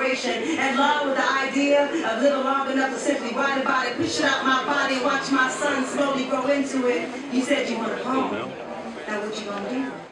inspiration, and love with the idea of living long enough to simply write about it, push it out my body, and watch my son slowly grow into it. You said you want a home. Now what you gonna do?